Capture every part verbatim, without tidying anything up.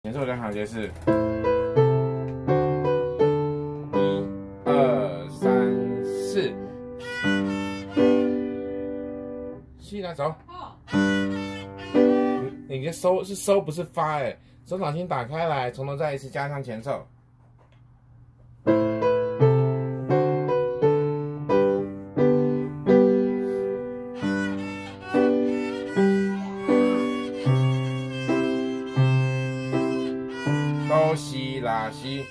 前奏两小节是一二三四，西来走。你你的收是收不是发哎、欸，手掌心打开来，从头再一次加上前奏。 哆西拉西，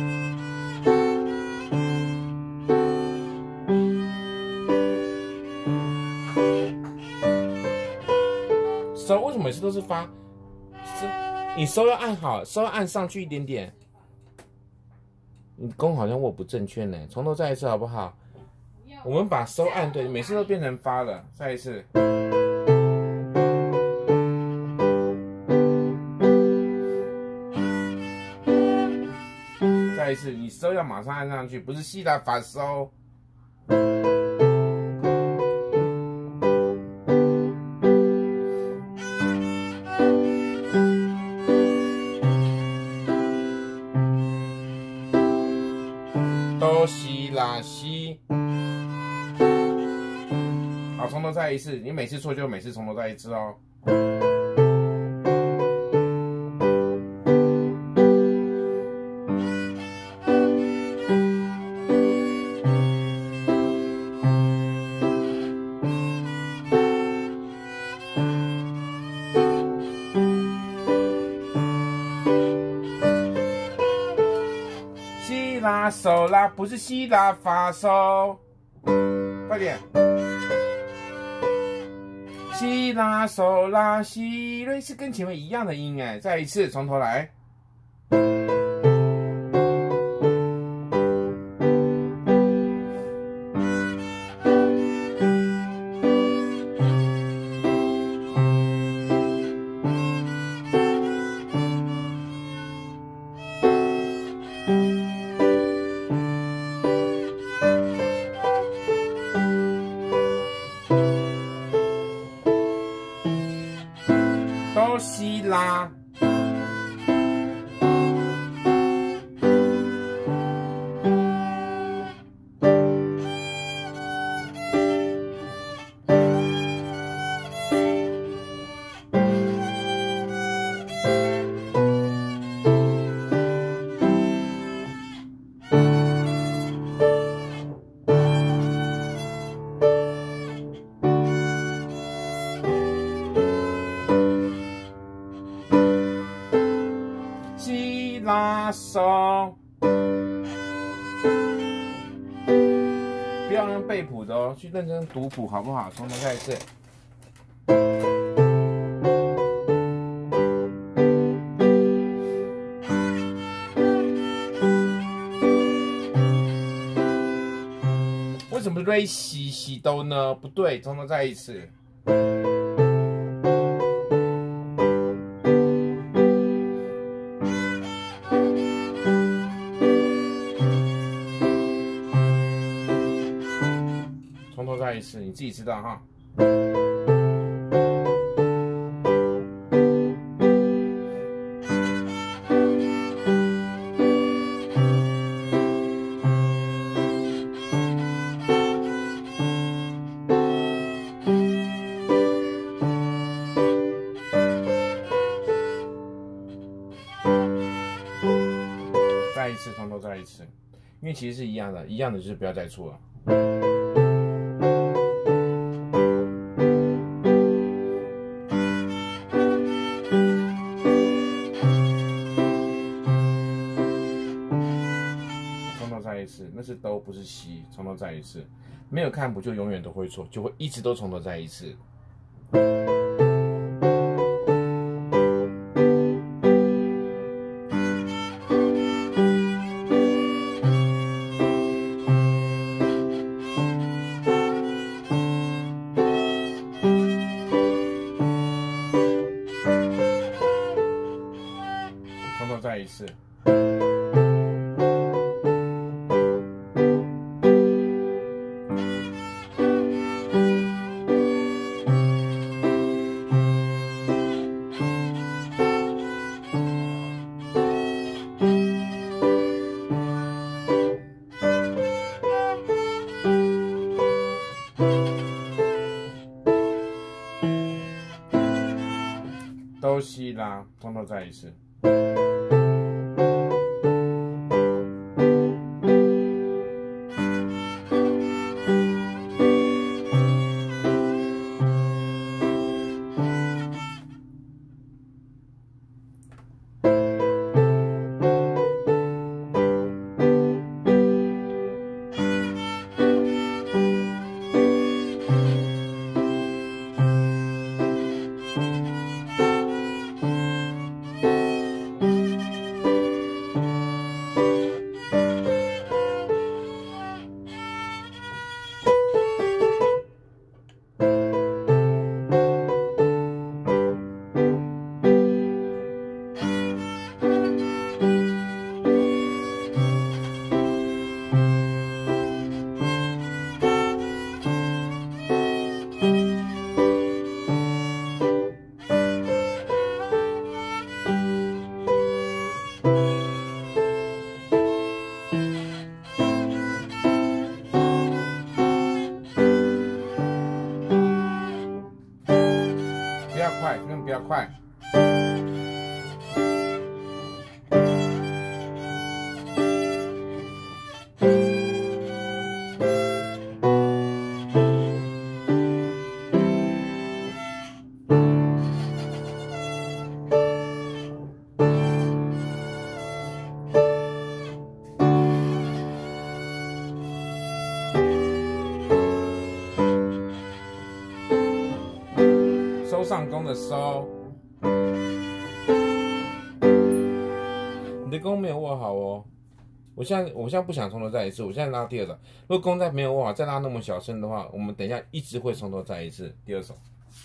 收为什么每次都是发？是你收要按好，收要按上去一点点。你弓好像握不正确呢，从头再一次好不好？我们把收按对，每次都变成发了，再一次。 再一次，你收要马上按上去，不是西拉法收。哆西拉西。好，从头再一次，你每次错就每次从头再一次哦。 西拉手拉不是西拉发收，快点！西拉手拉西瑞是跟前面一样的音哎，再一次从头来。哆西拉，西拉手，不要用背谱的哦，去认真读谱好不好？从头再一次。为什么瑞西西哆呢？不对，从头再一次。 从头再一次，你自己知道哈。再一次，从头再一次，因为其实是一样的，一样的就是不要再错了。 从头再一次，那是哆，不是西。从头再一次，没有看谱就永远都会错，就会一直都从头再一次。从头再一次。 再一次。不要快，千万不要快。收上弓的收，你的弓没有握好哦。我现在我现在不想从头再一次，我现在拉第二首。如果弓再没有握好，再拉那么小声的话，我们等一下一直会从头再一次。第二首。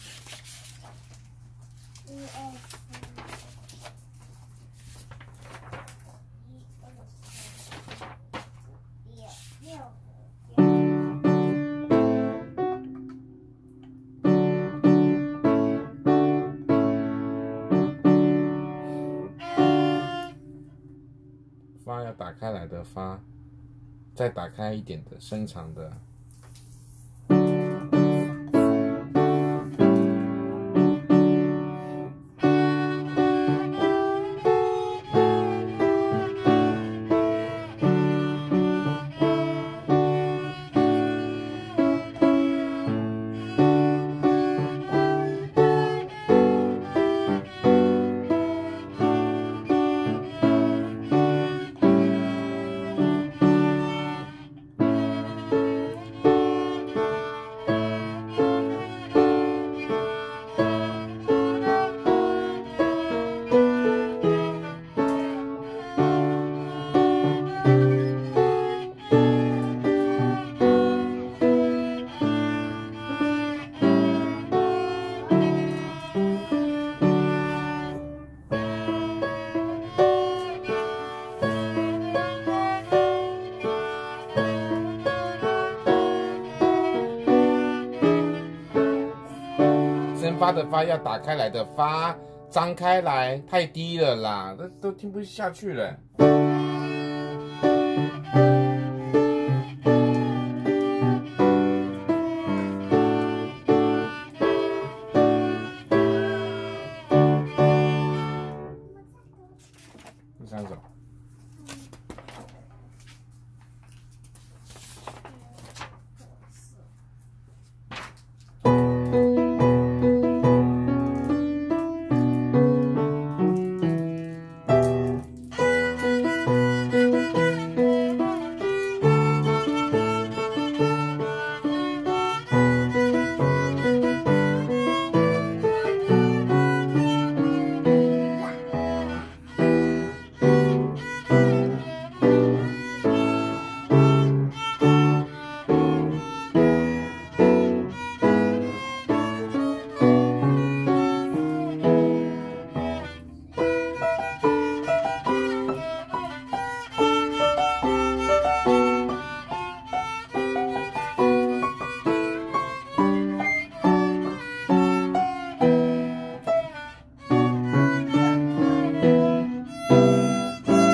一二三，一二三，六六。发要打开来的发，再打开一点的伸长的。升发的发要打开来的发，张开来太低了啦，这都听不下去了。第三首。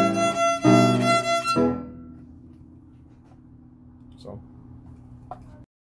走。